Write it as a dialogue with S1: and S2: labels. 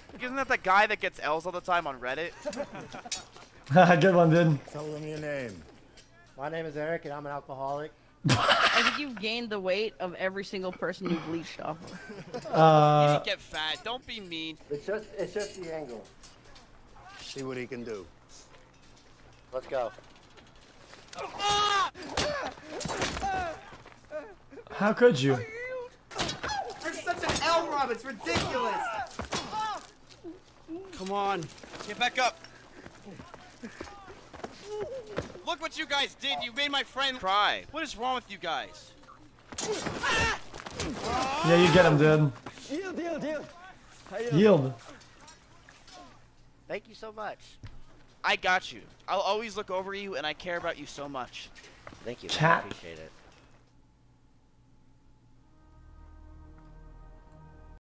S1: Isn't that the guy that gets L's all the time on Reddit?
S2: Good one, dude.
S3: Tell them your name.
S4: My name is Eric, and I'm an alcoholic.
S5: I think you've gained the weight of every single person you bleached off of.
S1: You didn't get fat. Don't be mean.
S4: It's just the angle.
S3: See what he can do.
S4: Let's go.
S2: How could you?
S6: You're such an L, Rob. It's ridiculous.
S1: Come on. Get back up. Look what you guys did. You made my friend cry. What is wrong with you guys?
S2: Yeah, you get him, dude.
S6: Yield.
S2: Yield.
S4: Thank you so much.
S1: I got you. I'll always look over you, and I care about you so much.
S4: Thank you.
S2: Chat.
S4: I appreciate it.